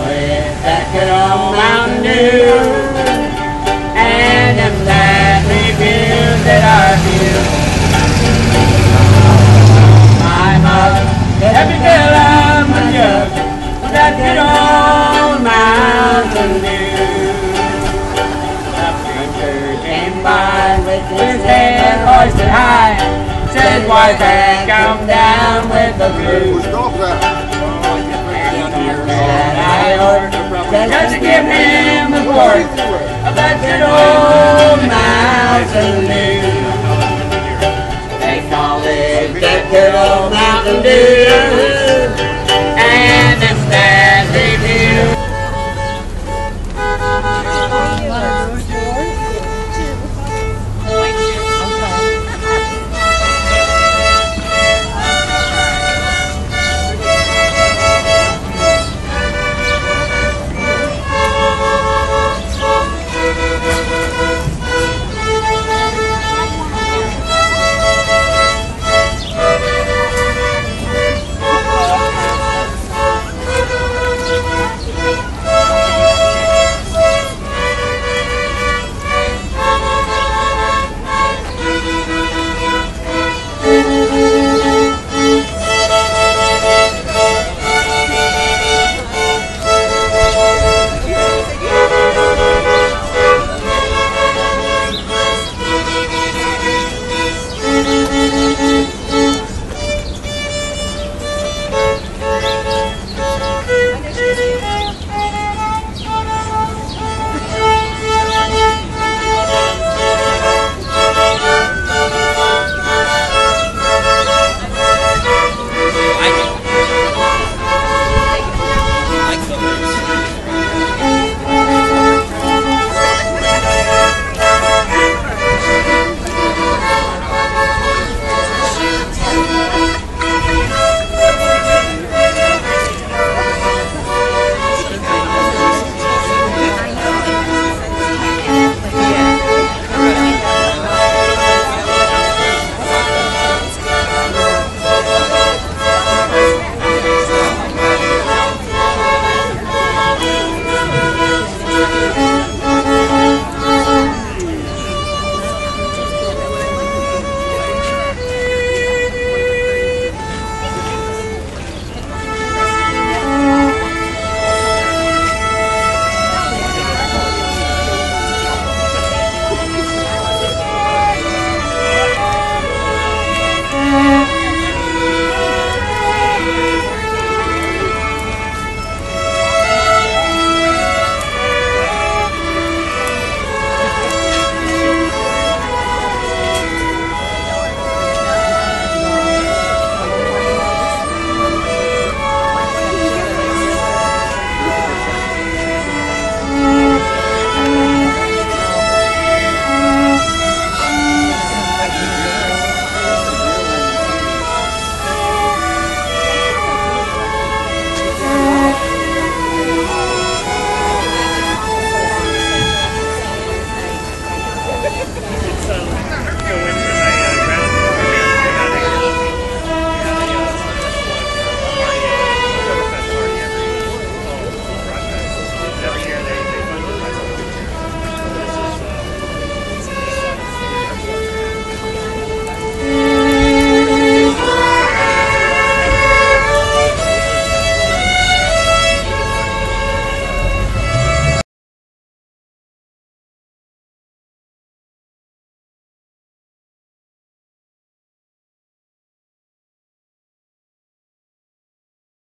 with that good old Mountain Dew and them nightly views that are view. My mother let me fill up my jug with that good old Mountain Dew. A preacher came by with his head hoisted high, said, "Why can't come down with the blues?" And he said, "I ordered just to give him a quart